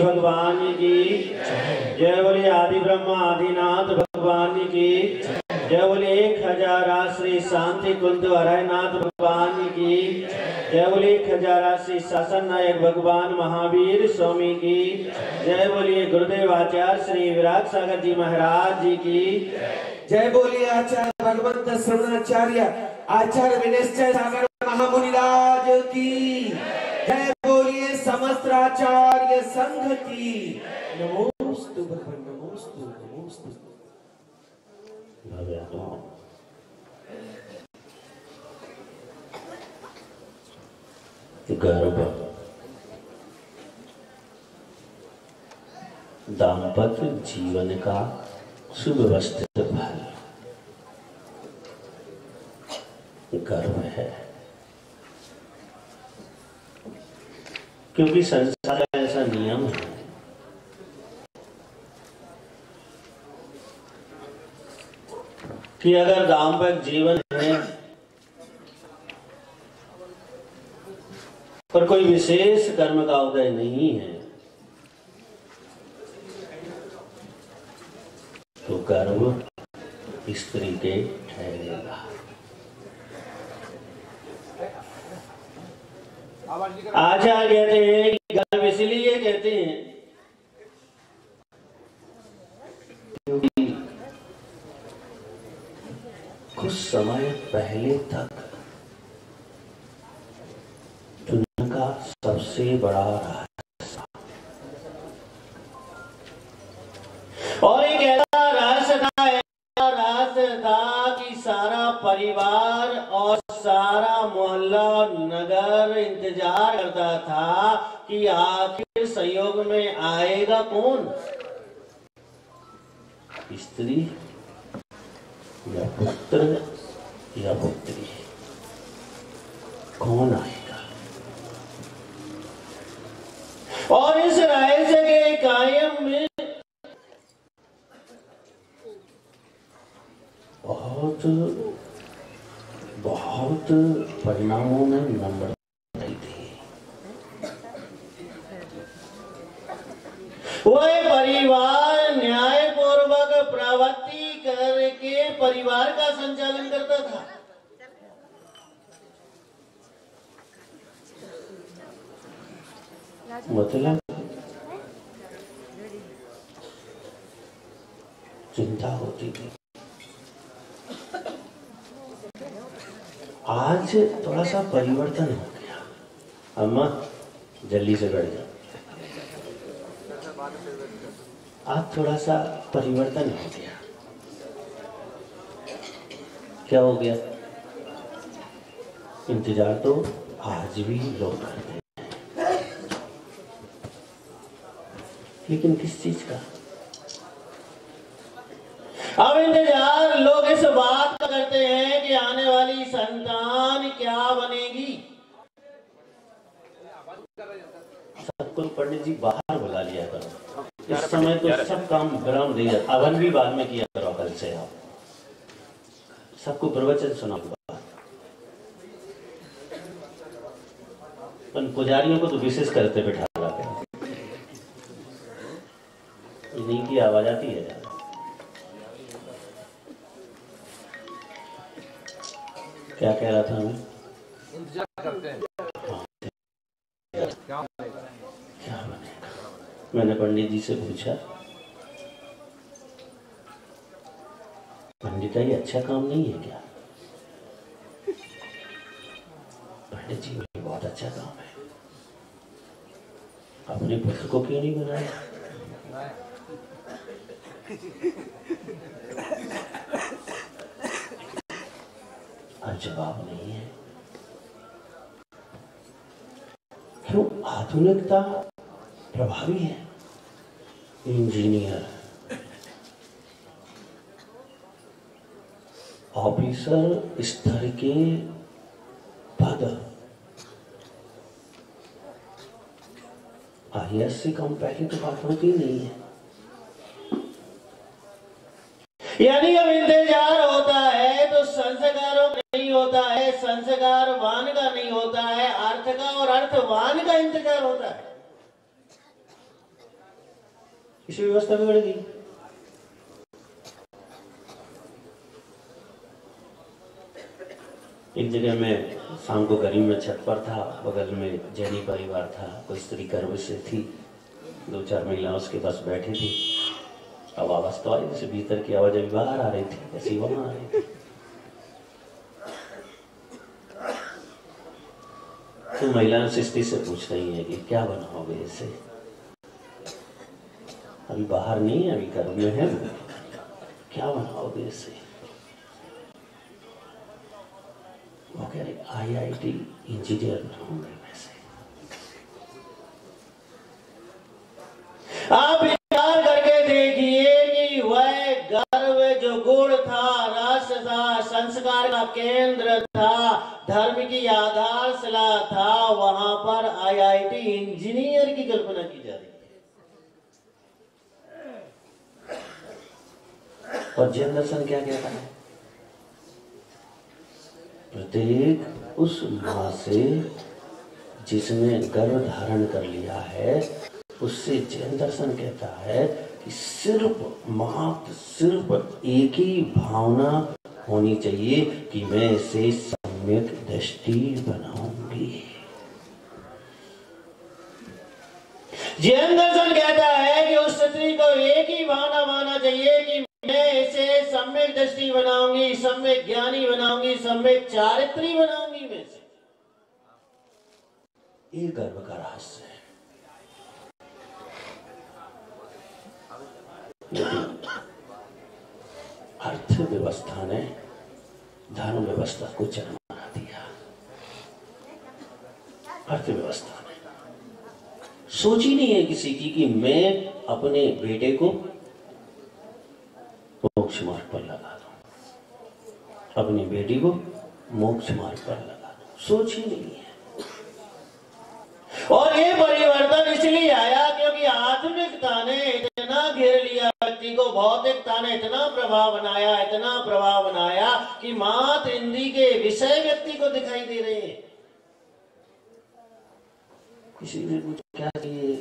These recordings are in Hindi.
भगवान की जय बोलिए आदि ब्रह्मा आदिनाथ भगवान की जय बोलिए 1000 श्री शांति कुंज हरनाथ भगवान की जय बोलिए 1000 श्री शासन नायक भगवान महावीर स्वामी की जय बोलिए गुरुदेव आचार्य श्री विराट सागर जी महाराज जी की जय बोलिए आचार्य भगवंत श्रवणाचार्य आचार्य विनिश्चय सागर महामुनिराज की जय बोलिए समस्त आचार्य संघ की नमोस्तु भगवान नमोस्तु नमोस्तु गर्भ दाम्पत्य जीवन का सुव्यवस्थित फल गर्भ है, क्योंकि संसार का ऐसा नियम है कि अगर दाम्पत्य जीवन है पर कोई विशेष कर्म का उदय नहीं है तो गर्भ स्त्री के ठहरेगा। आचार्य कहते हैं कि गर्भ इसलिए कहते हैं क्योंकि कुछ समय पहले तक दुनिया का सबसे बड़ा रहस्य और एक ऐसा रहस्य था कि सारा परिवार और सारा मोहल्ला नगर इंतजार करता था कि आखिर संयोग में आएगा कौन, स्त्री या पुत्र या पुत्री, कौन आएगा। और इस रहस्य के कायम में बहुत परिणामों में नंबर थी। वह परिवार न्यायपूर्वक प्रवृत्ति करके परिवार का संचालन करता था। मतलब चिंता होती थी। आज थोड़ा सा परिवर्तन हो गया। अम्मा जल्दी से बैठ जाओ। आज थोड़ा सा परिवर्तन हो गया। क्या हो गया? इंतजार तो आज भी लोग करते हैं, लेकिन किस चीज का? अब इंतजार लोग इस बात का करते हैं कि आने वाली संतान क्या बनेगी। सबको पंडित जी बाहर बुला लिया करो, इस समय तो सब काम विराम दे जाता। हवन भी बाद में किया करो, कल से आप सबको प्रवचन सुनाओ। पुजारियों को तो विशेष करते बैठा लाते, इन्हीं की आवाज आती है ज्यादा। क्या कह रहा था मैं? इंतजार करते हैं। हाँ, क्या बनेगा? क्या बनेगा? मैंने पंडित जी से पूछा, पंडित जी अच्छा काम नहीं है क्या? पंडित जी बहुत अच्छा काम है, अपने पुत्र को क्यों नहीं बनाया? जवाब नहीं है। क्यों? आधुनिकता प्रभावी है। इंजीनियर, ऑफिसर स्तर के पद IAS से कम पहले तो बात होती नहीं है। यानी अब इंतजार होता है तो संस्कारों का नहीं होता है, संस्कारवान का नहीं होता है, अर्थ का और अर्थवान का इंतजार होता है। इसी व्यवस्था बिगड़ गई। एक जगह मैं शाम को गरीब में छत पर था, बगल में जैनी परिवार था, कोई स्त्री गर्भ से थी, 2-4 महिलाएं उसके पास बैठी थी। अब आवाज तो आई, जैसे भीतर की आवाज अभी बाहर आ रही थी, ऐसी वहां आ रही थी। तो महिलाएं स्त्री से पूछ रही है कि क्या बनाओगे इसे, अभी बाहर नहीं है, अभी गर्भ में है, क्या बनाओगे इसे? वो कह रहे IIT इंजीनियर बनाऊंगे वैसे। आप विचार करके देखिए कि वह गर्भ जो गुण था, रस था, संस्कार का केंद्र था, धर्म की आधारशिला था, वहां पर IIT इंजीनियर की कल्पना की जा रही है। और जैन दर्शन क्या कहता है? प्रत्येक उस मां से जिसने गर्भ धारण कर लिया है, उससे जैन दर्शन कहता है कि सिर्फ एक ही भावना होनी चाहिए कि मैं इसे सम्यक दृष्टि बनाऊंगी। जैन दर्शन कहता है कि उस स्त्री को एक ही भावना मानना चाहिए कि मैं इसे सम्यक दृष्टि बनाऊंगी, सम्यक ज्ञानी बनाऊंगी, सम्यक चारित्री बनाऊंगी। मैं से ये गर्भ का रहस्य है। अर्थव्यवस्था ने धर्म व्यवस्था को चरमरा दिया। अर्थव्यवस्था ने सोची नहीं है किसी की कि मैं अपने बेटे को मोक्ष मार्ग पर लगा दूं, अपनी बेटी को मोक्ष मार्ग पर लगा दूं, सोच ही नहीं है। और ये परिवर्तन इसलिए आया क्योंकि आधुनिकता ने इतना घेर लिया व्यक्ति को, भौतिकता ने इतना प्रभाव बनाया कि मात्र इंद्रिय के विषय व्यक्ति को दिखाई दे रहे हैं। किसी ने कुछ क्या चाहिए,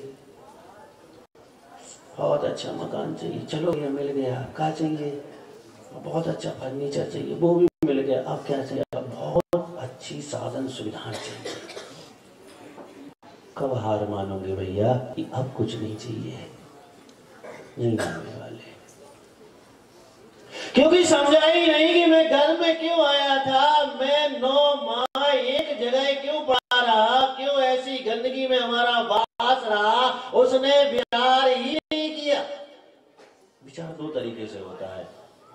बहुत अच्छा मकान चाहिए, चलो ये मिल गया। क्या चाहिए? बहुत अच्छा फर्नीचर चाहिए, वो भी मिल गया। अब क्या चाहिए? बहुत अच्छी साधन सुविधाएं चाहिए। कब हार मानोगे भैया कि अब कुछ नहीं चाहिए? नहीं मानने वाले, क्योंकि समझा ही नहीं कि मैं घर में क्यों आया था, मैं 9 माह एक जगह क्यों पड़ा रहा, क्यों ऐसी गंदगी में हमारा वास रहा। उसने विचार ही नहीं किया। विचार 2 तरीके से होता है।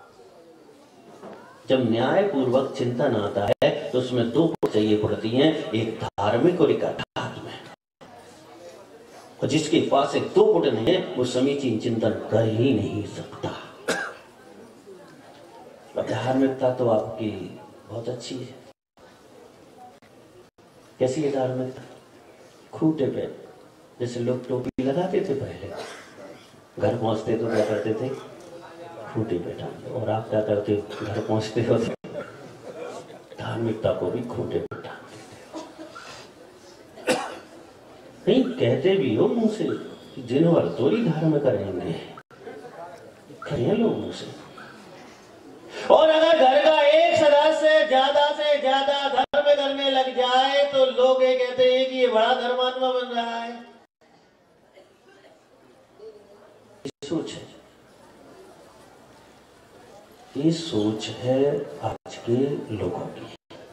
जब न्याय पूर्वक चिंतन आता है तो उसमें 2 चाहिए पड़ती हैं, एक धार्मिक और एक आध्यात्मिक। और जिसके पास एक 2 पुट नहीं है वो समीचीन चिंतन कर ही नहीं सकता। धार्मिकता तो आपकी बहुत अच्छी है। कैसी है धार्मिकता? खूंटे पे, जैसे लोग टोपी लगाते थे पहले, घर पहुंचते तो क्या करते थे? खूंटे पे टांगते। और आप क्या करते हो? घर पहुंचते हो धार्मिकता को भी खूंटे पे टांगते थे। नहीं कहते भी हो मुंह से कि दिन भर तो ही धर्म करेंगे, करें लोग मुंह से। और अगर घर का एक सदस्य ज्यादा से ज्यादा धर्म करने लग जाए तो लोग ये कहते हैं कि ये बड़ा धर्मात्मा बन रहा है। सोच है, ये सोच है आज के लोगों की।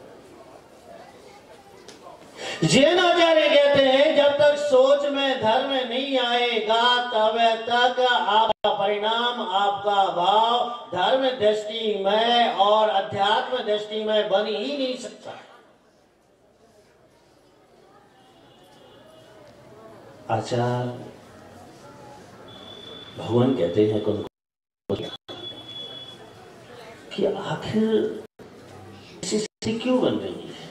जैन आचार्य कहते हैं जब तक सोच में धर्म नहीं आएगा तब तक आपका परिणाम, आपका भाव धर्म दृष्टि में और अध्यात्म दृष्टि में बन ही नहीं सकता। आचार्य भगवान कहते हैं कि आखिर ऐसी क्यों बन रही है,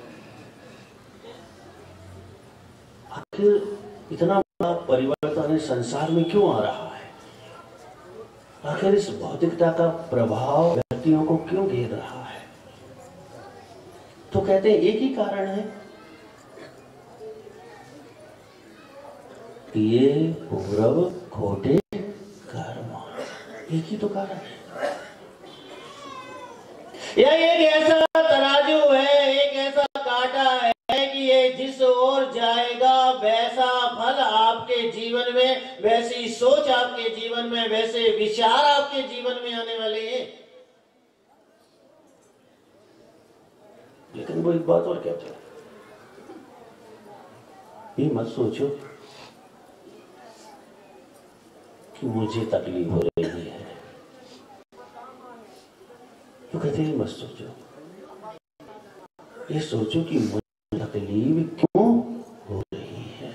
आखिर इतना बड़ा परिवर्तन संसार में क्यों आ रहा है, आखिर इस भौतिकता का प्रभाव व्यक्तियों को क्यों घेर रहा है। तो कहते हैं एक ही कारण है कि ये पूर्व खोटे एक ही तो कारण है। यह एक ऐसा तराजू है, एक ऐसा कांटा है कि ये जिस ओर जाएगा वैसा फल आपके जीवन में, वैसी सोच आपके जीवन में, वैसे विचार आपके जीवन में आने वाले हैं। लेकिन वो एक बात और कहते हैं, ये मत सोचो कि मुझे तकलीफ हो रही है, तो कहते हैं मत सोचो, ये सोचो कि मुझे तकलीफ क्यों हो रही है।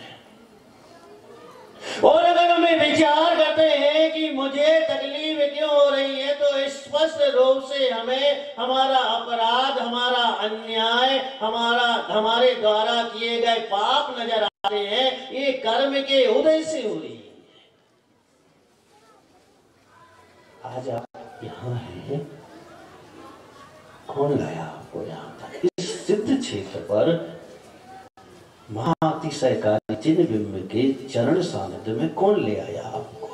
और अगर हमें विचार करते हैं कि मुझे तकलीफ क्यों हो रही है, तो स्पष्ट रूप से हमें हमारा अपराध, हमारा अन्याय, हमारे द्वारा किए गए पाप नजर आते हैं। ये कर्म के उदय से हो रही है। आज आप यहाँ हैं, कौन लाया आपको यहाँ तक? इस सिद्ध क्षेत्र पर महाअतिशयकारी चिन्ह बिंब के चरण सानिध्य में कौन ले आया आपको?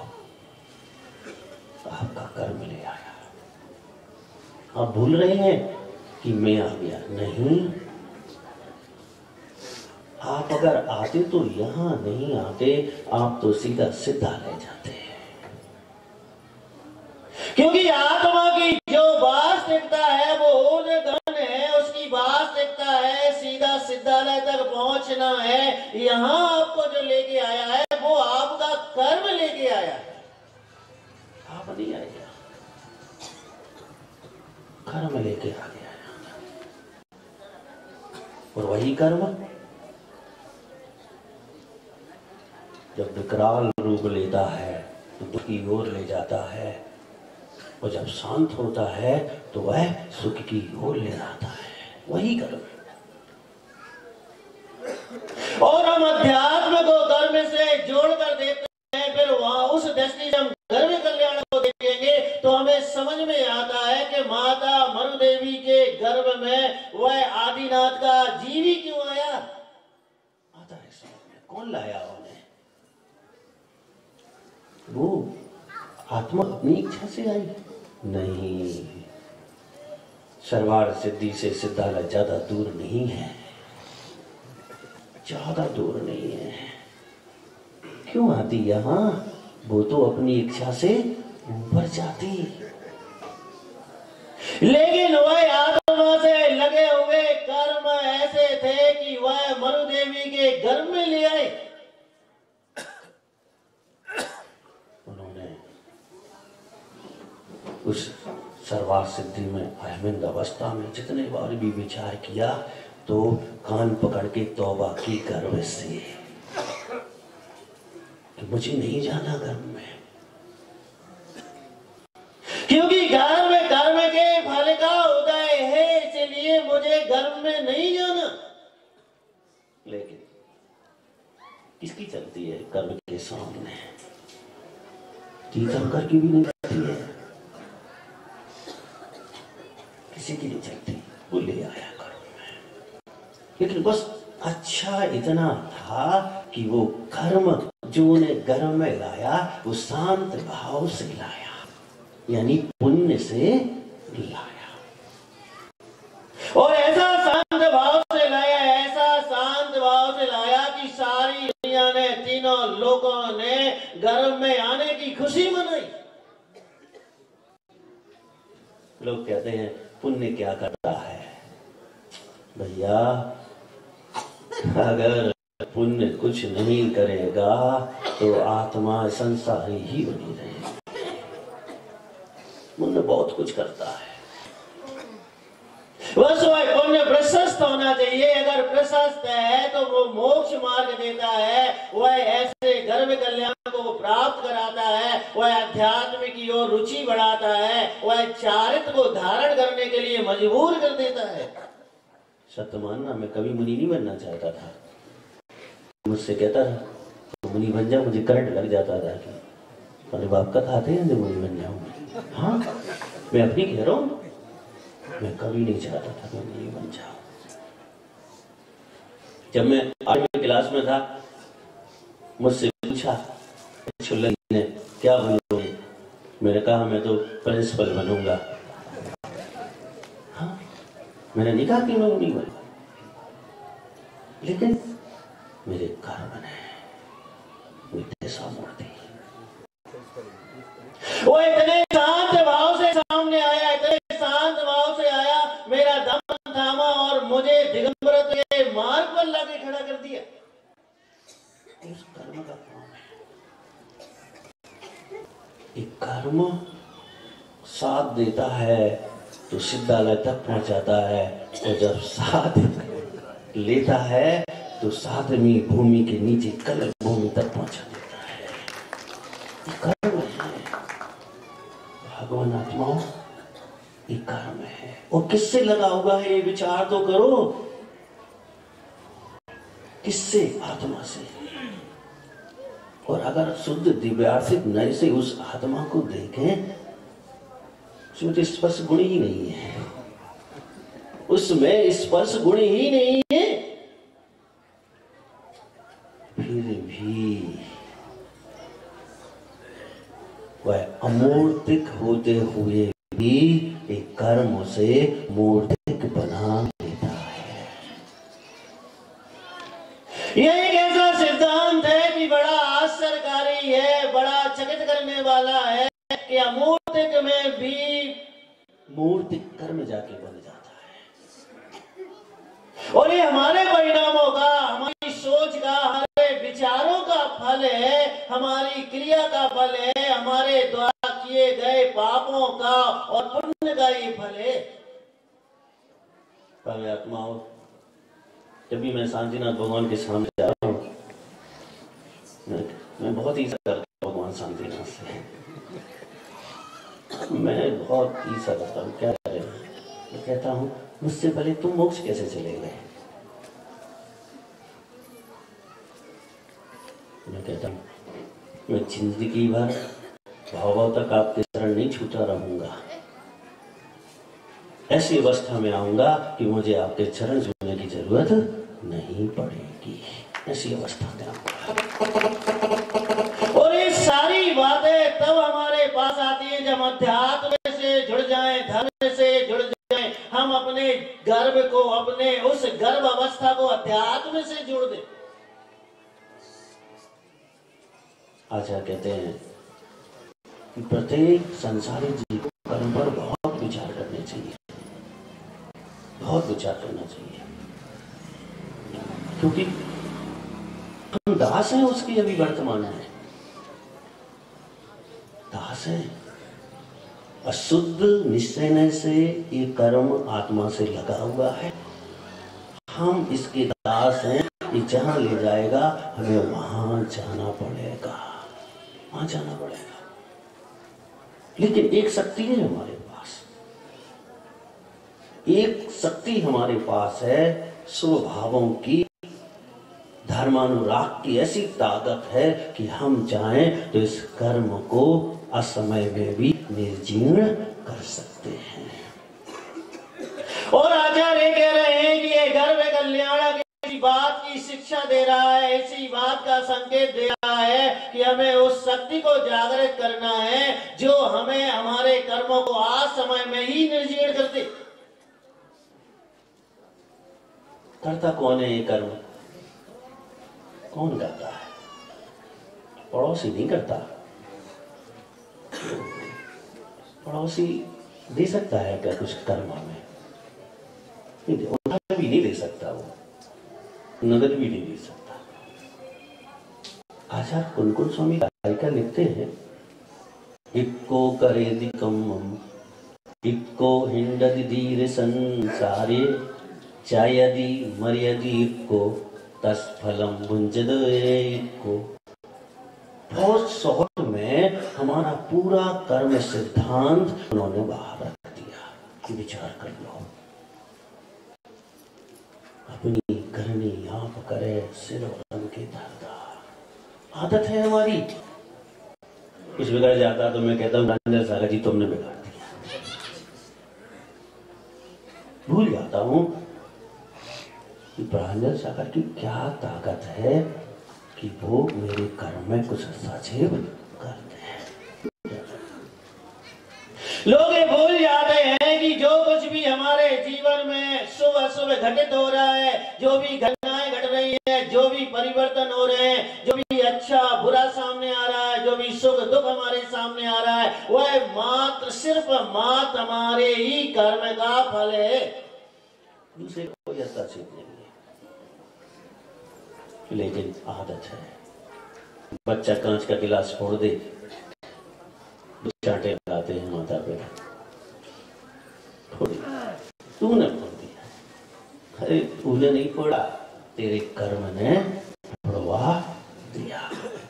आपका कर्म ले आया। आप भूल रहे हैं कि मैं आ गया? नहीं, आप अगर आते तो यहाँ नहीं आते, आप तो सीधा सीधा ले जाते हैं। क्योंकि आत्मा की जो वास्तविकता है वो उद्गम है, उसकी वास्तविकता है सीधा सिद्धालय तक पहुंचना है। यहाँ आपको जो लेके आया है वो आपका कर्म लेके आया है, आप नहीं आए, कर्म लेके आ गया है। और वही कर्म जब विकराल रूप लेता है तो दुख की ओर ले जाता है, और जब शांत होता है तो वह सुख की ओर ले आता है। वही कर्म। और हम अध्यात्म को कर्म से जोड़कर देखते हैं, फिर वहां उस दृष्टि से हम धर्म कल्याण को देखेंगे तो हमें समझ में आता है कि माता मनु देवी के गर्भ में वह आदिनाथ का जीवी क्यों आया? आता है समझ में। कौन लाया उन्हें? वो आत्मा अपनी इच्छा से आई? नहीं, सर्वार सिद्धि से सिद्धालय ज्यादा दूर नहीं है, ज्यादा दूर नहीं है। क्यों आती यहां? वो तो अपनी इच्छा से ऊपर जाती, लेकिन वह आत्मा से लगे हुए कर्म ऐसे थे कि वह मनु देवी के गर्भ में ले आए। उस सर्वार सिद्धि में अहमिंद अवस्था में जितने बार भी विचार किया तो कान पकड़ के तौबा की गर्व से कि मुझे नहीं जाना गर्भ में, क्योंकि गर्भ कर्म के फल का उदय है, इसलिए मुझे गर्भ में नहीं जाना। लेकिन किसकी चलती है कर्म के सामने? तीर्थंकर की भी नहीं चलती है, किसी की नहीं चलती। वो ले आया कर्म में, लेकिन बस अच्छा इतना था कि वो कर्म जो उन्हें गर्भ में लाया वो शांत भाव से लाया, यानी पुण्य से लाया। और ऐसा शांत भाव से लाया, ऐसा शांत भाव से लाया कि सारी दुनिया ने, तीनों लोगों ने गर्भ में आने की खुशी मनाई। लोग कहते हैं पुण्य क्या करता है? भैया, अगर पुण्य कुछ नहीं करेगा तो आत्मा संसारी ही बनी रहेगी। पुण्य बहुत कुछ करता है, बस वह पुण्य प्रशस्त होना चाहिए। अगर प्रशस्त है तो वो मोक्ष मार्ग देता है, वह ऐसे गर्भ कल्याण को प्राप्त कराता है, वह अध्यात्म की ओर रुचि बढ़ाता है, वह चारित्र को धारण करने के लिए मजबूर कर देता है। सत्य मानना, मैं कभी मुनि नहीं बनना चाहता था। मुझसे कहता था तो मुनि बन जा, मुझे करंट लग जाता था कि अरे बाप का खाते हैं मुनि बन जाऊंगा। हाँ, मैं अपनी कह रहा हूँ, मैं कभी नहीं चाहता था मैं मुनि बन जाऊं। जब मैं 8वीं क्लास में था, मुझसे पूछा छुल्लन ने क्या बनोगे? मैंने कहा मैं तो प्रिंसिपल बनूंगा। हाँ, मैंने नहीं कहा कि मैं नहीं बना, लेकिन मेरे घर बने मूर्ति। वो इतने शांत भाव से सामने आया, इतने शांत भाव से आया, मेरा दम थामा और मुझे दिगंबर के मार्ग पर लाके खड़ा कर दिया। इस कर्म का काम है। एक कर्म साथ देता है तो सिद्धालय तक पहुंचाता है, और जब साथ लेता है तो सातवीं भूमि के नीचे कलर भूमि तक पहुंचा देता है। ये कर्म है भगवान आत्माओं, ये कर्म है। और किससे लगा हुआ है ये विचार तो करो, किससे? आत्मा से। और अगर शुद्ध दिव्यार्थिक नए से उस आत्मा को देखें, उसमें स्पर्श गुण ही नहीं है, उसमें स्पर्श गुण ही नहीं है। फिर भी वह अमूर्तिक होते हुए भी एक कर्म से मूर्तिक बना देता है। यह एक ऐसा सिद्धांत है कि बड़ा आश्चर्यकारी है, बड़ा चकित करने वाला है कि अमूर्तिक में भी मूर्तिक कर्म जाके बन जाता है। और ये हमारे परिणामों का, हमारी सोच का, हमारे विचारों का फल है, हमारी क्रिया का फल है, हमारे द्वारा किए गए पापों का और पुण्य का ही फल है। आत्माओं, जब भी मैं शांतिनाथ भगवान के सामने जा रहा हूँ, मैं बहुत ईर्ष्या करता हूँ भगवान शांतिनाथ से। मैं बहुत ईर्ष्या करता हूँ। क्या करें? मैं कहता हूँ मुझसे पहले तुम मोक्ष कैसे चले गए? मैं कहता हूँ मैं जिंदगी भर भाव तक आपके शरण नहीं छूटा रहूंगा। ऐसी अवस्था में आऊंगा कि मुझे आपके चरण छूने की जरूरत नहीं पड़ेगी। ऐसी अवस्था में आऊंगा। और ये सारी बातें तब हमारे पास आती है जब अध्यात्म से जुड़ जाएं, धर्म से जुड़ जाएं, हम अपने गर्भ को, अपने उस गर्भ अवस्था को अध्यात्म से जोड़ दें। आचार्य कहते हैं कि प्रत्येक संसारी जीव को कर्म पर बहुत विचार करने चाहिए, बहुत विचार करना चाहिए, क्योंकि हम दास हैं उसकी अभी वर्तमान में, दास हैं। अशुद्ध निश्चय से ये कर्म आत्मा से लगा हुआ है, हम इसके दास हैं। ये जहां ले जाएगा हमें वहां जाना पड़ेगा, वहां जाना पड़ेगा। लेकिन एक शक्ति है हमारे पास, एक शक्ति हमारे पास है, स्वभावों की, धर्मानुराग की ऐसी ताकत है कि हम चाहें तो इस कर्म को असमय में भी निर्जीर्ण कर सकते हैं। और आचार्य कह रहे हैं कि ये गर्भ कल्याण की बात की शिक्षा दे रहा है, इसी बात का संकेत दे रहा है कि हमें उस शक्ति को जागृत करना है जो हमें हमारे कर्मों को आज समय में ही निर्जीर्ण करते। करता कौन है ये कर्म? कौन करता है? पड़ोसी नहीं करता। पड़ोसी दे सकता है क्या कुछ कर्म में? उधार भी नहीं दे सकता, वो नगद भी नहीं दे सकता। आचार्य कुनकुन स्वामी गायिका लिखते हैं, इक्को करेदि कम्मम इक्को हिंडदि धीरे संसारे चायदि मर्यदि इक्को तस्फलम भुंजद इक्को। बहुत शॉर्ट में हमारा पूरा कर्म सिद्धांत उन्होंने बाहर रख दिया। विचार कर लो, अपनी करनी आप करे सिर और रंग के धरदा। आदत है हमारी, कुछ बिगड़ जाता तो मैं कहता हूँ राजेंद्र सागर जी तुमने बिगाड़ दिया। भूल जाता हूँ कि राजेंद्र सागर की क्या ताकत है कि वो मेरे कर्म में कुछ हस्तक्षेप करते हैं। लोग ये भूल जाते हैं कि जो कुछ भी हमारे जीवन में शुभ अशुभ घटित हो रहा है, जो भी घटनाएं घट रही हैं, जो भी परिवर्तन हो रहे हैं, जो भी अच्छा बुरा सामने आ रहा है, जो भी सुख दुख हमारे सामने आ रहा है, वह मात्र सिर्फ मात्र हमारे ही कर्म का फल है, दूसरे कोई हस्तक्षेप नहीं है। लेकिन आदत है, बच्चा कांच का गिलास फोड़ दे, चाटे लगाते हैं माता पे, तूने फोड़ दिया, अरे तूने नहीं फोड़ा, तेरे कर्म ने फोड़वा दिया।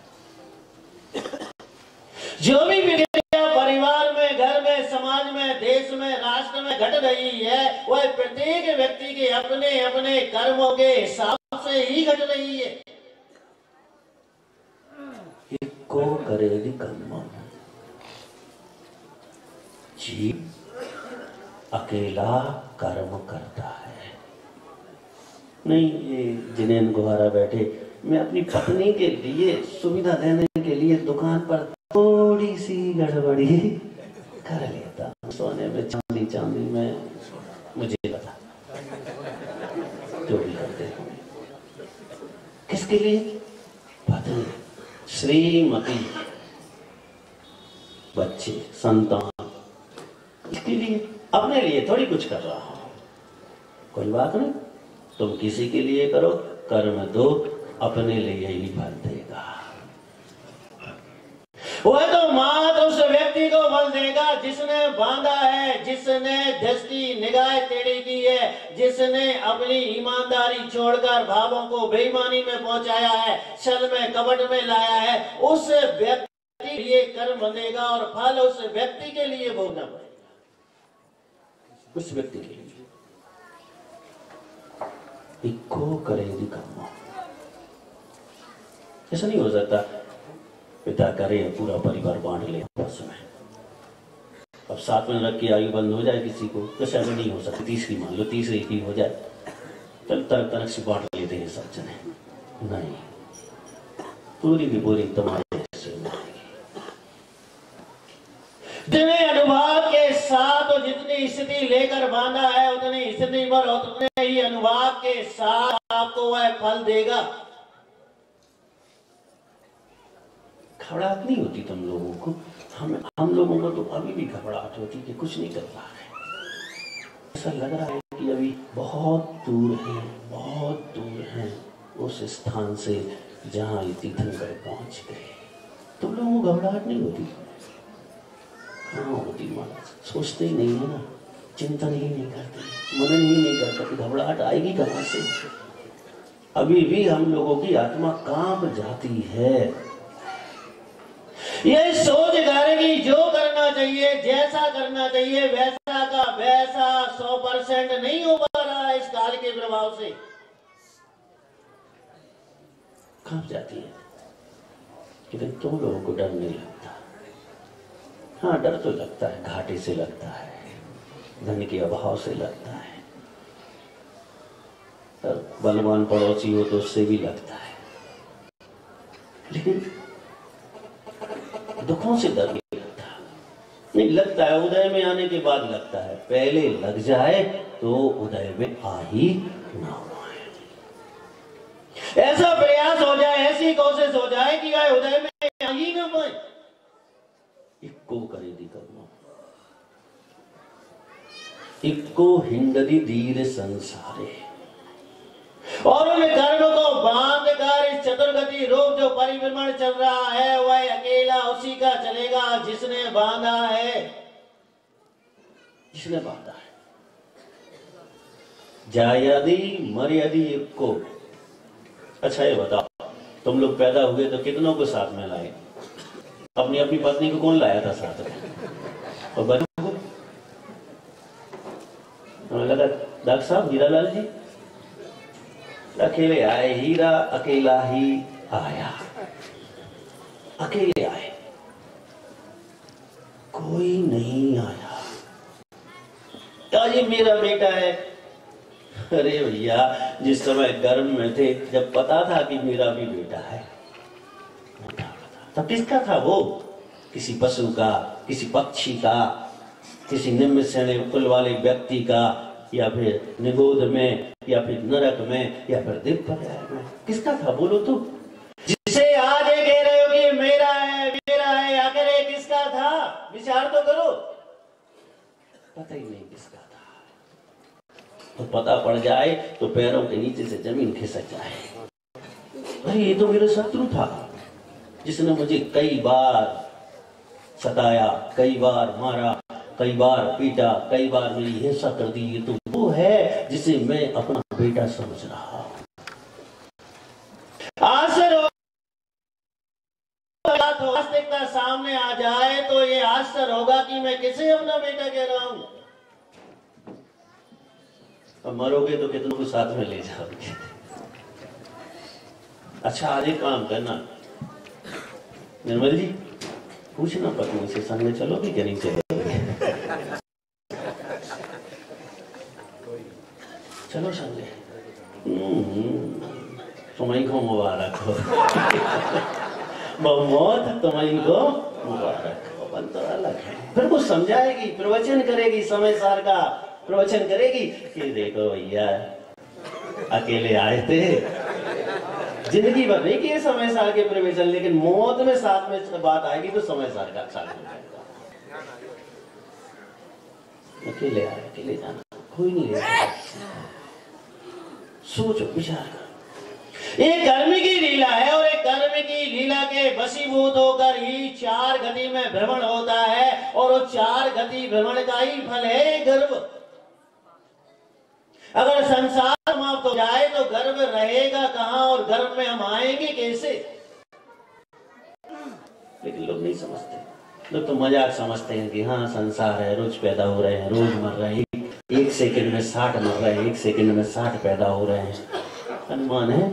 जो भी विद्या परिवार में, घर में, समाज में, देश में, राष्ट्र में घट रही है, वह प्रत्येक व्यक्ति के अपने अपने कर्मों के हिसाब से ही घट रही है। को करेगी कर्म, जीव अकेला कर्म करता है। नहीं, ये जिनेन गुहारा बैठे, मैं अपनी पत्नी के लिए सुविधा देने के लिए दुकान पर थोड़ी सी गड़बड़ी कर लेता हूँ, सोने में चांदी चांदी में, मुझे पता जो भी करते हैं। किसके लिए? पत्नी, श्रीमती, बच्चे, संतान, इसके लिए, अपने लिए थोड़ी कुछ कर रहा हूं। कोई बात नहीं, तुम किसी के लिए करो, कर्म दो, अपने लिए ही फल देगा। वह तो मात्र उस व्यक्ति को फल देगा जिसने बांधा है, जिसने दृष्टि निगाह टेढ़ी की है, जिसने अपनी ईमानदारी छोड़कर भावों को बेईमानी में पहुंचाया है, छल में कपट में लाया है, उस व्यक्ति के लिए कर्म बंधेगा और फल उस व्यक्ति के लिए भोगना पड़ेगा। उस व्यक्ति के लिए इको करेगी कर्म। ऐसा नहीं हो सकता पिता करे पूरा परिवार बांट ले आपस में, अब 7 में रख के आयु बंद हो जाए किसी को, तो शायद नहीं हो सकती, तीसरी मान लो, तीसरी की हो जाए, चल तरह से बांट लेते हैं सब जने। नहीं, पूरी की पूरी तुम्हारे जितने अनुभाव के साथ और जितनी स्थिति लेकर बांधा है, उतनी स्थिति पर उतने ही अनुभाव के साथ आपको वह फल देगा। घबराहट नहीं होती तुम लोगों को, हम लोगों को तो अभी भी घबराहट होती कि कुछ नहीं कर पा रहे। ऐसा लग रहा है कि अभी बहुत दूर हैं उस स्थान से जहां तीर्थंकर पहुंच गए। तुम लोगों को घबराहट नहीं होती? हाँ होती महाराज, सोचते ही नहीं है ना, चिंतन ही नहीं करते, मनन ही नहीं करते, कि घबराहट आएगी कहां से। अभी भी हम लोगों की आत्मा कांप जाती है, ये सोच करेगी जो करना चाहिए, जैसा करना चाहिए, वैसा का वैसा 100% नहीं हो पा रहा है इस काल के प्रभाव से, कांप जाती है। लेकिन तुम लोगों को डर नहीं लगता? हाँ, डर तो लगता है, घाटे से लगता है, धन के अभाव से लगता है, बलवान पड़ोसी हो तो उससे भी लगता है, लेकिन दुखों से डर नहीं लगता। नहीं लगता है, उदय में आने के बाद लगता है, पहले लग जाए तो उदय में आ ही ना पाए। ऐसा प्रयास हो जाए, ऐसी कोशिश हो जाए कि वह उदय में आ ही ना पाए। इक्को करेगी कर्म, इक्को हिंदरी धीर संसारे, और उन कर्म को बांध कर इस चतुर्गति रूप जो परिभ्रमण चल रहा है, वह अकेला उसी का चलेगा जिसने बांधा है, जिसने बांधा है। जायदि मर्यादि इक्को। अच्छा ये बताओ, तुम लोग पैदा हुए तो कितनों को साथ में लाए? अपनी अपनी पत्नी को कौन लाया था साथ में? और बच्चों को? हमें लगा डॉक्टर साहब हीरालाल जी अकेले आए, हीरा अकेला ही आया, अकेले आए, कोई नहीं आया। ये मेरा बेटा है। अरे भैया, जिस समय गर्भ में थे, जब पता था कि मेरा भी बेटा है, तब किसका था वो? किसी पशु का, किसी पक्षी का, किसी निम्न श्रेणी कुल वाले व्यक्ति का, या फिर निगोद में, या फिर नरक में, या फिर दिव्य पर्याय में? किसका था बोलो तो? जिसे आज ये कह रहे हो कि मेरा है, आखिर ये किसका था? विचार तो करो। पता ही नहीं किसका था। तो पता पड़ जाए तो पैरों के नीचे से जमीन खिसक जाए। अरे ये तो मेरा शत्रु था, जिसने मुझे कई बार सताया, कई बार मारा, कई बार पीटा, कई बार मेरी हिंसा कर दी। ये तो वो है जिसे मैं अपना बेटा समझ रहा हूं। वास्तविकता सामने आ जाए तो ये आश्चर्य होगा कि मैं किसे अपना बेटा कह रहा हूं। अब मरोगे तो कितनों को साथ में ले जाओगे। अच्छा, आज एक काम करना, निर्मल जी, पूछना पत्नी से संग में चलोगे कि नहीं चलोगे? चलो संग। तुम्हें को मुबारक हो। मौत तुम्हें को मुबारक हो। तो अलग है, फिर वो समझाएगी, प्रवचन करेगी, समय सार का प्रवचन करेगी कि देखो भैया अकेले आए थे, जिंदगी भर नहीं किए समय सार के प्रवचन, लेकिन मौत में साथ में बात आएगी तो समय सार का साथ हो जाएगा। अकेले आए, अकेले जाना कोई नहीं लेगा। सोचो, विचार करो। एक कर्म की लीला है, और एक कर्म की लीला के वशीभूत होकर ही चार गति में भ्रमण होता है, और वो चार गति भ्रमण का ही फल है गर्भ। अगर संसार समाप्त हो जाए तो गर्भ रहेगा कहां, और गर्भ में हम आएंगे कैसे? लेकिन लोग नहीं समझते। लोग तो मजाक समझते हैं कि हाँ संसार है, रोज पैदा हो रहे हैं, रोज मर रहे हैं, एक सेकंड में 60 मर रहे हैं, एक सेकंड में 60 पैदा हो रहे हैं। अनुमान है,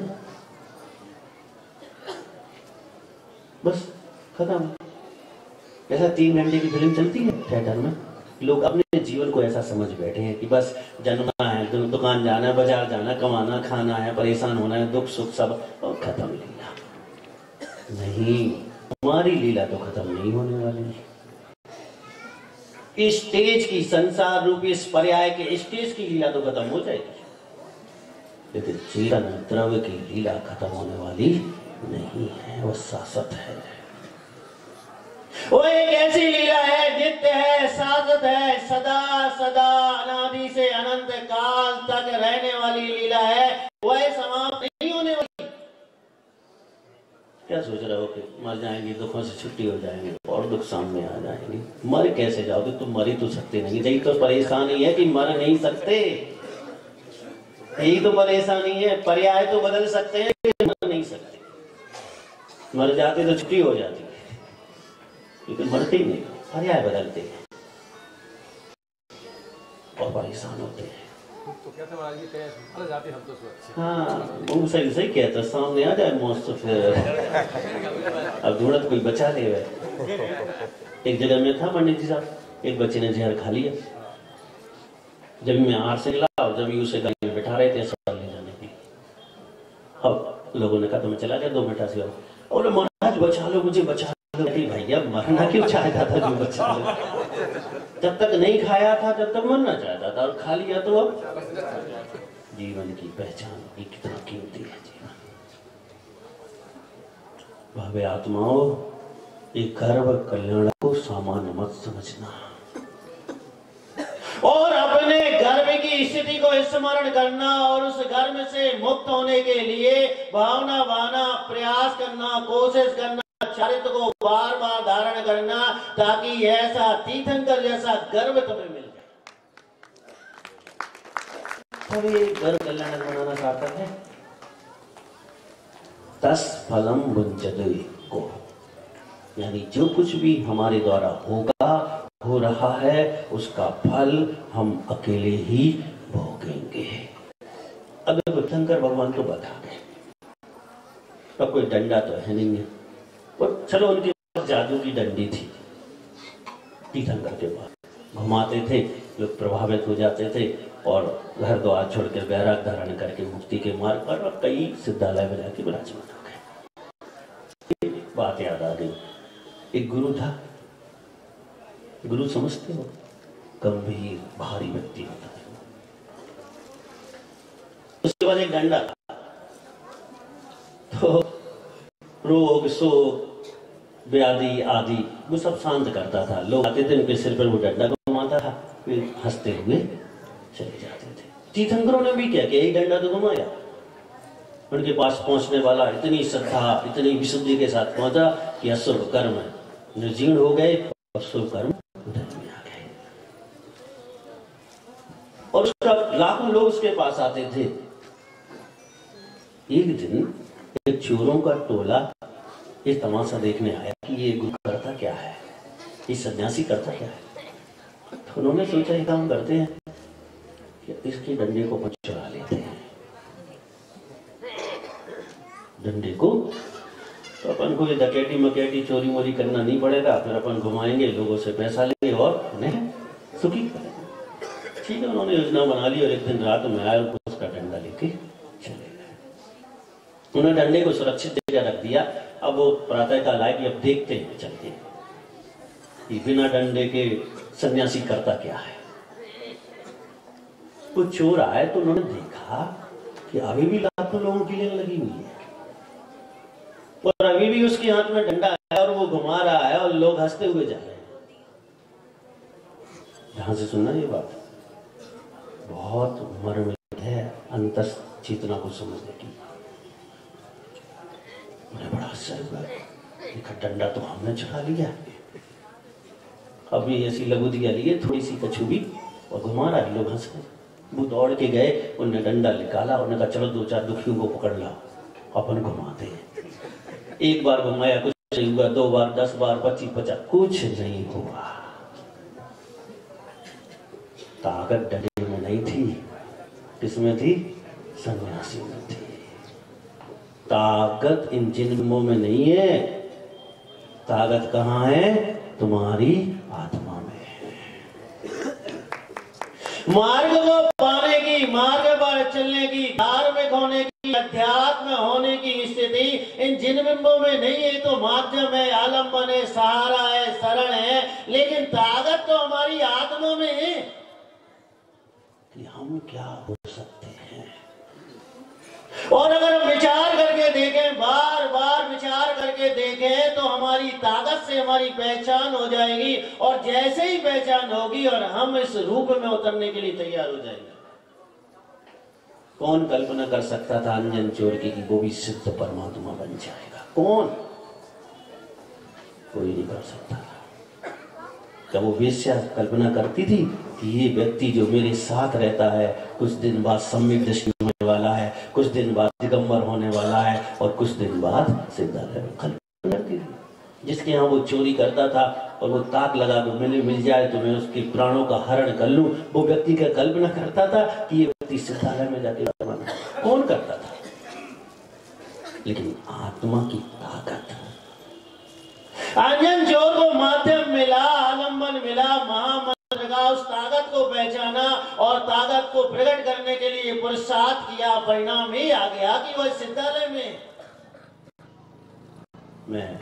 बस खत्म। जैसा 3 घंटे की फिल्म चलती है थिएटर में, लोग अपने जीवन को ऐसा समझ बैठे हैं कि बस जन्मना है, दुकान जाना है, बाजार जाना, कमाना, खाना है, परेशान होना है, दुख सुख सब, और खत्म लीला। नहीं, हमारी लीला तो खत्म नहीं होने वाली। इस स्टेज की, संसार रूपी इस पर्याय के स्टेज की लीला तो खत्म हो जाएगी, लेकिन चेतन द्रव्य की लीला खत्म होने वाली नहीं है, वो शाश्वत है। वो एक ऐसी लीला है, नित्य है, शाश्वत है, सदा सदा अनादि से अनंत काल तक रहने वाली लीला है, वह समाप्त नहीं होने वाली। क्या सोच रहे हो कि मर जाएंगे, दुखों से छुट्टी हो जाएंगे, और दुख सामने आ जाएंगे? मर कैसे जाओगे? तुम मर ही तो सकते नहीं। यही तो परेशानी है कि मर नहीं सकते, यही तो परेशानी है। पर्याय तो बदल सकते हैं, मर नहीं सकते। मर जाते तो छुट्टी हो जाती, लेकिन मरते ही नहीं, पर्याय बदलते हैं और परेशान होते हैं। तो क्या था महाराज जी, मर जाते हम तो सुरक्षित। हाँ, वो सही सही कहता, सामने आ जाए मौत तो फिर अब ढूंढत कोई बचा ले। एक जगह में था पंडित जी साहब, एक बच्चे ने जहर खा लिया। जब मैं आर से ला, और जब उसे गाड़ी में बैठा रहे थे अस्पताल ले जाने के लिए, अब लोगों ने कहा तो मैं चला गया 2 मिनट से, और महाराज बचा लो, मुझे बचा लो। भैया मरना क्यों चाहता था? जो बचा लो, जब तक नहीं खाया था तब तक मरना चाहता था, और खा लिया तो अब जीवन की पहचान की कितना कीमती है जीवन। भावे आत्माओं, एक गर्भ कल्याण को सामान्य मत समझना, और अपने गर्भ की स्थिति को स्मरण करना, और उस गर्भ से मुक्त होने के लिए भावना बाना, प्रयास करना, कोशिश करना, चरित्र को बार बार धारण करना, ताकि ऐसा तीर्थंकर जैसा गर्भ तुम्हें मिल जाए। तभी गर्भ कल्याण बनाना सार्थक है। तस् फलम भुंजते को, यानी जो कुछ भी हमारे द्वारा होगा, हो रहा है, उसका फल हम अकेले ही भोगेंगे। अगर तीर्थंकर भगवान तो बता गए, अब कोई डंडा तो है नहीं है, और चलो उनके पास जादू की डंडी थी, तीर्थंकर के पास घुमाते थे, लोग प्रभावित हो जाते थे, और घर द्वार छोड़कर बैराग धारण करके मुक्ति के मार्ग पर और कई सिद्धालय में जाके विराजमान हो गए। बात याद आ गई, एक गुरु था, गुरु समझते हो, गंभीर भारी व्यक्ति होता है। उसके बाद एक डंडा, तो रोग शोक व्याधि आदि वो सब शांत करता था। लोग आते थे उनके सिर पर वो डंडा घुमाता था, वे हंसते हुए चले जाते थे। तीर्थंकरों ने भी क्या किया, एक डंडा तो घुमाया। उनके पास पहुंचने वाला इतनी श्रद्धा इतनी विशुद्धि के साथ पहुंचा कि अशुभ कर्म निर्जीर्ण हो गए और शुभ कर्म उदय में आ गए। और उसका लाखों लोग उसके पास आते थे। एक दिन एक चोरों का टोला ये तमाशा देखने आया कि ये गुरु करता क्या है, ये सन्यासी करता क्या है। तो उन्होंने सोचा ये काम करते हैं कि इसके डंडे को कुछ चुरा लेते हैं। डंडे को तो अपन को ये डकैती मकैती चोरी मोरी करना नहीं पड़ेगा, फिर अपन घुमाएंगे, लोगों से पैसा लेंगे और उन्हें सुखी करेंगे। ठीक है, उन्होंने योजना बना ली और एक दिन रात में आए और उसका डंडा लेके चले गए। उन्होंने डंडे को सुरक्षित जगह रख दिया। अब वो प्रातः काल आए कि अब देखते हैं चल के कि बिना डंडे के सन्यासी करता क्या है। वो चोर आए तो उन्होंने देखा कि अभी भी लाखों लोगों की लेन लगी हुई है और अभी भी उसके हाथ में डंडा है और वो घुमा रहा है और लोग हंसते हुए जा रहे हैं। ध्यान से सुनना, ये बात बहुत मर्मस्थ है अंतस चेतना को समझने की। मुझे बड़ा आश्चर्य हुआ, देखा डंडा तो हमने चुरा लिया, अभी ऐसी लघु दिया लिए थोड़ी सी कछुबी और घुमा रहा है, लोग हंस रहे। वो दौड़ के गए, उन्होंने डंडा निकाला, उन्होंने कहा चलो 2-4 दुखियों को पकड़ लाओ अपन घुमाते हैं। एक बार घुमाया कुछ नहीं हुआ, 2 बार 10 बार 25-50 कुछ नहीं हुआ। ताकत डंडे में नहीं थी, किसमें थी? सन्यासी में थी। ताकत इन जिन्मों में नहीं है, ताकत कहाँ है? तुम्हारी आत्मा में। मार्ग को पाने की, मार्ग पर चलने की, धार्मिक होने की, अध्यात्म होने की स्थिति इन जिनबिंबों में नहीं है। तो माध्यम है, आलम्बन है, सहारा है, शरण है, लेकिन ताकत तो हमारी आत्मा में है कि हम क्या हो सकते हैं। और अगर हम विचार करके देखें, बार बार विचार करके देखें, तो हमारी ताकत से हमारी पहचान हो जाएगी। और जैसे ही पहचान होगी और हम इस रूप में उतरने के लिए तैयार हो जाएंगे। कौन कल्पना कर सकता था अंजन चोर की कि वो भी सिद्ध परमात्मा बन जाएगा? कौन? कोई नहीं कर सकता था। क्या वो वेश्या कल्पना करती थी कि ये व्यक्ति जो मेरे साथ रहता है कुछ दिन बाद सम्यक दृष्टि होने वाला है, कुछ दिन बाद दिगंबर होने वाला है और कुछ दिन बाद सिद्धालय में? कल्पना करती थी। जिसके यहाँ वो चोरी करता था और वो ताक लगा तो मैंने मिल जाए तो मैं उसके प्राणों का हरण कर लूं, वो व्यक्ति क्या कल्पना करता था कि ये व्यक्ति सिद्धालय में जाके बना? कौन करता था? लेकिन आत्मा की ताकत। अंजन चोर को माध्यम मिला, आलम्बन मिला, महामंत्र का उस ताकत को पहचाना और ताकत को प्रकट करने के लिए पुरुषार्थ किया। परिणाम ही आ गया कि वह सिद्धालय में। मैं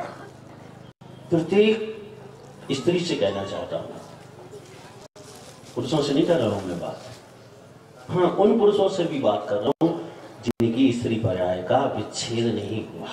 प्रत्येक स्त्री से कहना चाहता हूं, पुरुषों से नहीं कर रहा हूं मैं बात, हाँ उन पुरुषों से भी बात कर रहा हूं जिनकी स्त्री पर्याय का विच्छेद नहीं हुआ।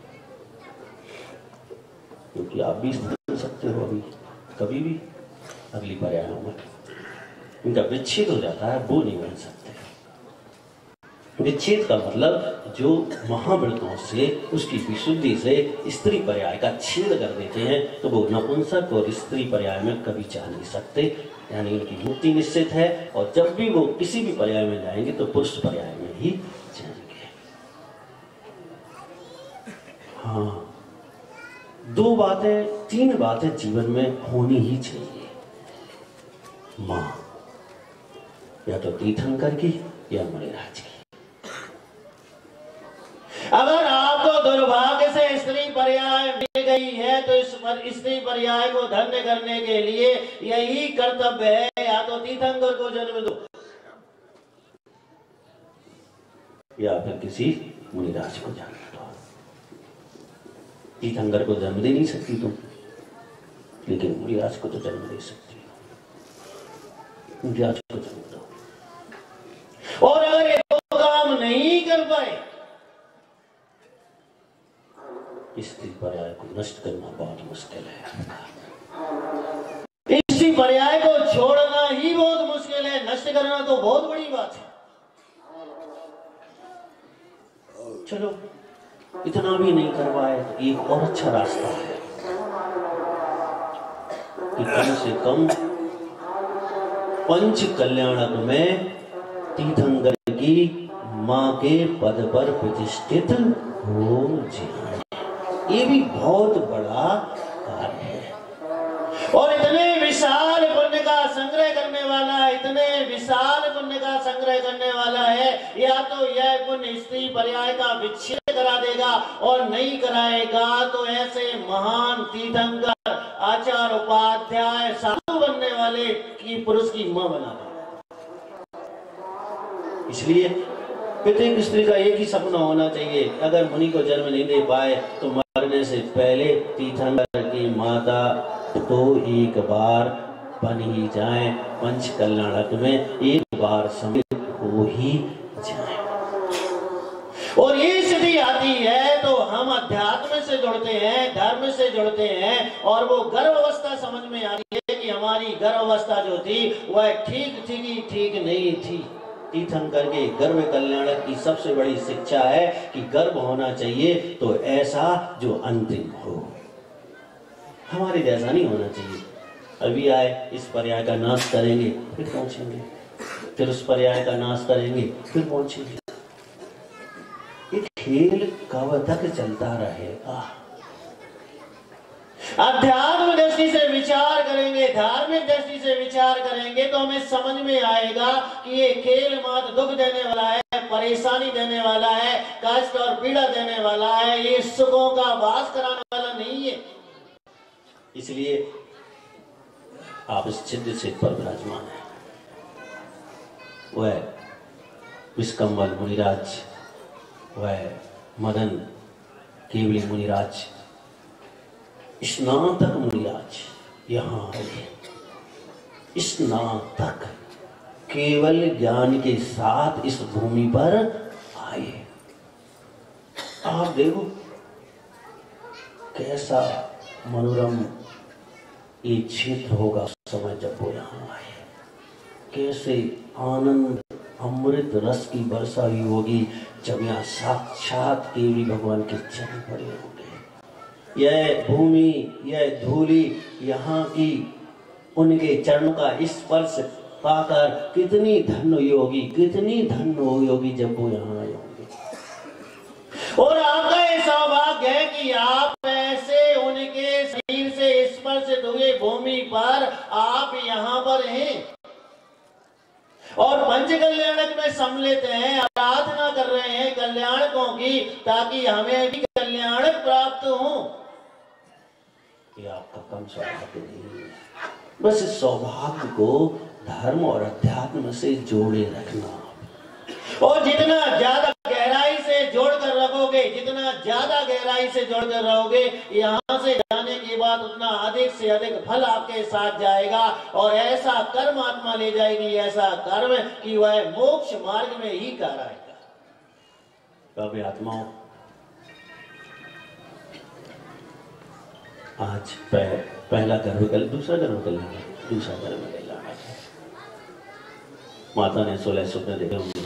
क्योंकि आप भी स्त्री बन सकते हो अभी कभी भी अगली पर्यायों में, इनका विच्छेद हो जाता है, वो नहीं बन सकते। विच्छेद का मतलब जो महाव्रतों से उसकी विशुद्धि से स्त्री पर्याय का छेद कर देते हैं तो वो नपुंसक और स्त्री पर्याय में कभी जा नहीं सकते, यानी उनकी मुक्ति निश्चित है। और जब भी वो किसी भी पर्याय में जाएंगे तो पुरुष पर्याय में ही जाएंगे। हाँ, 2 बातें 3 बातें जीवन में होनी ही चाहिए। मां या तो तीर्थंकर की या मणिराज की। अगर आपको दुर्भाग्य से स्त्री पर्याय मिल गई है तो इस स्त्री पर्याय को धन्य करने के लिए यही कर्तव्य है, या तो तीर्थंकर को जन्म दो या फिर किसी मुनिराज को जन्म दो। तीर्थंकर को जन्म दे नहीं सकती तुम, लेकिन मुनिराज को तो जन्म दे सकती हो। जांच को छोड़ दो। और अगर ये दो काम नहीं कर पाए, स्त्री पर्याय को नष्ट करना बहुत मुश्किल है। स्त्री पर्याय को छोड़ना ही बहुत मुश्किल है, नष्ट करना तो बहुत बड़ी बात है। चलो इतना भी नहीं कर पाए तो एक और अच्छा रास्ता है कि कम से कम पंच कल्याणक में तीर्थंकर की मां के पद पर प्रतिष्ठित हो जाए। ये भी बहुत बड़ा कार्य है और इतने विशाल पुण्य का संग्रह करने वाला है, इतने विशाल पुण्य का संग्रह करने वाला है। या तो यह पुण्य स्त्री पर्याय का विच्छेद करा देगा और नहीं कराएगा तो ऐसे महान तीर्थंकर आचार्य उपाध्याय साधु बनने वाले की पुरुष की मां बना देगा। इसलिए प्रत्येक स्त्री का एक ही सपना होना चाहिए, अगर मुनि को जन्म नहीं दे पाए तो मरने से पहले तीर्थंकर की माता तो एक बार बन ही जाए, पंच कल्याणक में एक बार सम्मिलित हो ही जाए। और ये स्थिति आती है तो हम अध्यात्म से जुड़ते हैं, धर्म से जुड़ते हैं और वो गर्भावस्था समझ में आ रही है कि हमारी गर्भावस्था जो थी वह ठीक नहीं थी। तीर्थंकर के गर्भ कल्याणक की सबसे बड़ी शिक्षा है कि गर्भ होना चाहिए तो ऐसा जो अंतिम हो, हमारे जैसा नहीं होना चाहिए। अभी आए, इस पर्याय का नाश करेंगे फिर पहुंचेंगे, फिर उस पर्याय का नाश करेंगे फिर पहुंचेंगे। ये खेल कब तक चलता रहेगा? अध्यात्म दृष्टि से विचार करेंगे, धार्मिक दृष्टि से विचार करेंगे तो हमें समझ में आएगा कि ये खेल मात्र दुख देने वाला है, परेशानी देने वाला है, कष्ट और पीड़ा देने वाला है, ये सुखों का वास कराने वाला नहीं है। इसलिए आप इस छिद्र से पर विराजमान है। वह विष्कंभल मुनिराज, वह मदन केवली मुनिराज, स्नातक मुनिराज यहाँ आए। स्नातक केवल ज्ञान के साथ इस भूमि पर आए। आप देखो कैसा मनोरम ये क्षेत्र होगा उस समय जब वो यहाँ आए। कैसे आनंद अमृत रस की वर्षा हुई होगी जब यहाँ साक्षात केवली भगवान के चरण पड़े होंगे। यह भूमि, यह धूली, यहाँ की उनके चरणों का स्पर्श पाकर कितनी धन्य होगी, कितनी धन्य होगी जब वो यहाँ आए होंगे। और आपका ये सौभाग्य है कि आप ऐसे उनके शरीर से स्पर्शित हुए भूमि पर आप यहाँ पर हैं और पंच कल्याणक में सम्मिलित हैं, आराधना कर रहे हैं कल्याणकों की, ताकि हमें भी कल्याणक प्राप्त हो। ये आपका कम सौभाग्य नहीं है। बस इस सौभाग्य को धर्म और अध्यात्म से जोड़े रखना, और जितना ज्यादा गहराई से जोड़कर रखोगे, जितना ज्यादा गहराई से जोड़कर रहोगे, यहाँ से जाने के बाद उतना अधिक से अधिक फल आपके साथ जाएगा और ऐसा कर्म आत्मा ले जाएगी, ऐसा कर्म कि वह मोक्ष मार्ग में ही कर आएगा। कभी आत्माओं, आज पहला गर्भ कल्याण, दूसरा गर्भ कल्याण, दूसरा गर्भ कल्याण। माता ने 16 स्वप्न देखे होंगे,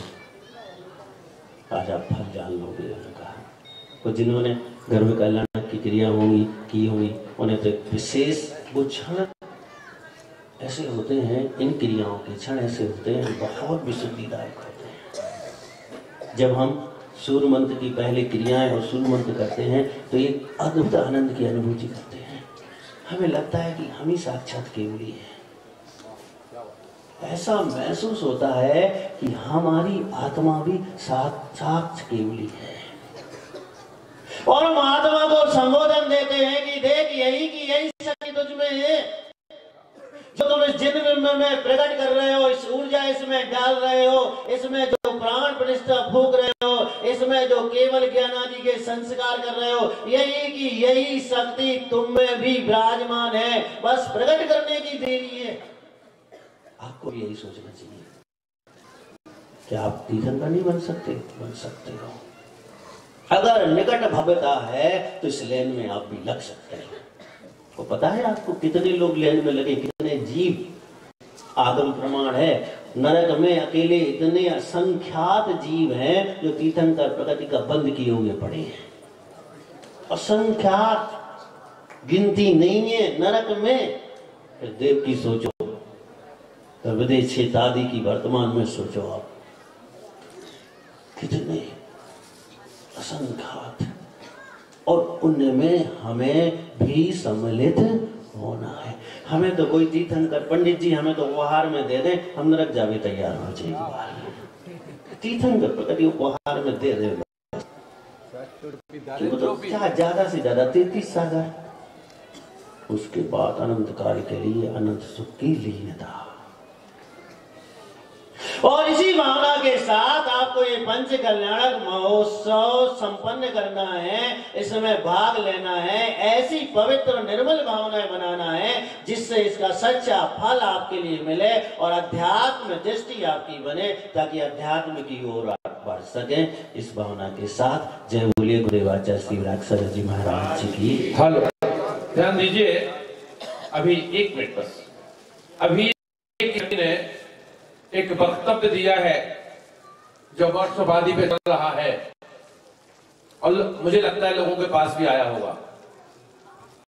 आज आप फल जान लोगे। कहा तो जिन्होंने गर्भ कल्याण की क्रिया की होंगी उन्हें तो विशेष वो क्षण ऐसे होते हैं, इन क्रियाओं के क्षण ऐसे होते हैं बहुत विशुद्धिदायक होते हैं। जब हम सूर्य मंत्र की पहले क्रियाएं और सूर्य मंत्र करते हैं तो एक अद्भुत आनंद की अनुभूति करते हैं। हमें लगता है कि हम ही साक्षात केवली है। ऐसा महसूस होता है कि हमारी आत्मा भी साक्षात केवली है। और हम आत्मा को संबोधन देते हैं कि देख यही शक्ति तुझ में है, जो तुम इस जिन्न में प्रकट कर रहे हो, इस ऊर्जा इसमें डाल रहे हो, इसमें जो प्राण प्रतिष्ठा फूंक रहे हो, इसमें जो केवल ज्ञान आदि के संस्कार कर रहे हो, यही शक्ति तुम में भी विराजमान है, बस प्रकट करने की देरी है। आपको यही सोचना चाहिए कि आप तीर्थंकर नहीं बन सकते हो। अगर निकट भव्यता है तो इस लेन में आप भी लग सकते हैं। तो पता है आपको कितने लोग लेन में लगे, कितने जीव? आगम प्रमाण है, नरक में अकेले इतने असंख्यात जीव हैं जो तीर्थंकर प्रकृति का बंद किए हुए पड़े हैं। असंख्यात, गिनती नहीं है नरक में। फिर देव की सोचो, तो विदेश क्षेत्र आदि की वर्तमान में सोचो आप, कितने असंख्यात। और उनमें हमें भी सम्मिलित होना है। हमें तो कोई तीर्थंकर पंडित जी हमें तो उपहार में दे दें, हम नरक जावे तैयार हो जाएंगे। तीर्थंकर प्रकृति उपहार में दे दे, तो क्या ज्यादा से ज्यादा 33 सागर, उसके बाद अनंत काल के लिए अनंत सुख की लीनता। और इसी भावना के साथ आपको ये पंच कल्याणक महोत्सव संपन्न करना है, इसमें भाग लेना है, ऐसी पवित्र निर्मल भावनाएं बनाना है जिससे इसका सच्चा फल आपके लिए मिले और अध्यात्म दृष्टि आपकी बने, ताकि अध्यात्म की ओर आप बढ़ सके। इस भावना के साथ जय बोलिए गुरुदेवाचार्य श्री विराट जी महाराज जी की। हेलो, ध्यान दीजिए, अभी 1 मिनट बस। अभी एक वक्तव्य दिया है जो वर्षवादी पे चल रहा है और मुझे लगता है लोगों के पास भी आया होगा।